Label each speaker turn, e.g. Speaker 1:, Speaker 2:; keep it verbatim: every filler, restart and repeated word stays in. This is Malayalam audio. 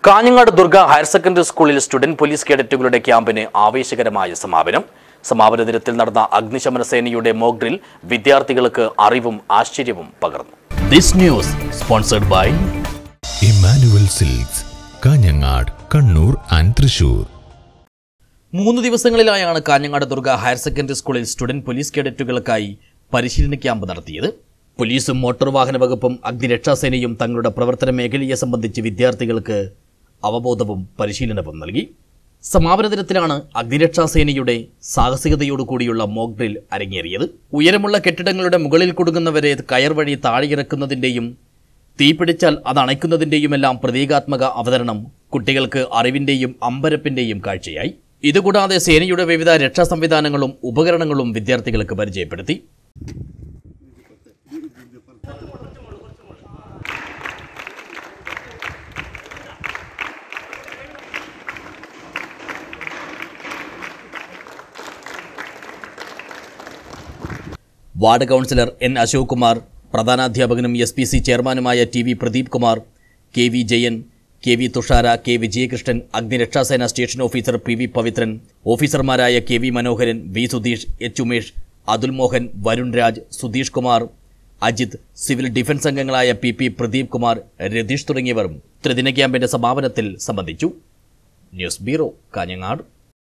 Speaker 1: കാഞ്ഞങ്ങാട് ദുർഗ ഹയർ സെക്കൻഡറി സ്കൂളിൽ സ്റ്റുഡന്റ് പോലീസ് കേഡറ്റുകളുടെ ക്യാമ്പിന് ആവേശകരമായ സമാപനം. സമാപന ദിനത്തിൽ നടന്ന അഗ്നിശമന സേനയുടെ മോക്ക് ഡ്രിൽ വിദ്യാർത്ഥികൾക്ക് അറിവും ആശ്ചര്യവും പകർന്നു. This news sponsored by
Speaker 2: Emmanuel Silks, Kanhangad, Kannur and Thrissur.
Speaker 1: മൂന്ന് ദിവസങ്ങളിലായാണ് കാഞ്ഞങ്ങാട് ദുർഗ ഹയർ സെക്കൻഡറി സ്കൂളിൽ സ്റ്റുഡന്റ് പോലീസ് കേഡറ്റുകൾക്കായി പരിശീലന ക്യാമ്പ് നടത്തിയത്. പോലീസും മോട്ടോർ വാഹന വകുപ്പും അഗ്നിരക്ഷാസേനയും തങ്ങളുടെ പ്രവർത്തന മേഖലയെ സംബന്ധിച്ച് വിദ്യാർത്ഥികൾക്ക് അവബോധവും പരിശീലനവും നൽകി. സമാപന ദിനത്തിലാണ് അഗ്നിരക്ഷാസേനയുടെ സാഹസികതയോടുകൂടിയുള്ള മോക്ക് ഡ്രിൽ അരങ്ങേറിയത്. ഉയരമുള്ള കെട്ടിടങ്ങളുടെ മുകളിൽ കുടുങ്ങുന്നവരെ കയർ വഴി താഴെയിറക്കുന്നതിൻ്റെയും തീപിടിച്ചാൽ അത് അണയ്ക്കുന്നതിൻ്റെയുമെല്ലാം പ്രതീകാത്മക അവതരണം കുട്ടികൾക്ക് അറിവിൻ്റെയും അമ്പരപ്പിൻ്റെയും കാഴ്ചയായി. ഇതുകൂടാതെ സേനയുടെ വിവിധ രക്ഷാ സംവിധാനങ്ങളും ഉപകരണങ്ങളും വിദ്യാർത്ഥികൾക്ക് പരിചയപ്പെടുത്തി. Ward councillor N Ashok Kumar, പ്രധാനാധ്യാപകനും എസ് പി സി ചെയർമാനുമായ T V Pradeep Kumar, K V Jayan, K V Thushara, K Vijayakrishnan, അഗ്നിരക്ഷാസേന station officer P V Pavithran, ഓഫീസർമാരായ K V Manoharan, V Sudheesh, H Umesh, Athul Mohan, Varun Raj, Sudheesh Kumar, Ajith, civil defence അംഗങ്ങളായ പി പി പ്രദീപ് കുമാർ, രതീഷ് തുടങ്ങിയവരും ത്രിദിന ക്യാമ്പിന്റെ സമാപനത്തിൽ സംബന്ധിച്ചു. News bureau, Kanhangad.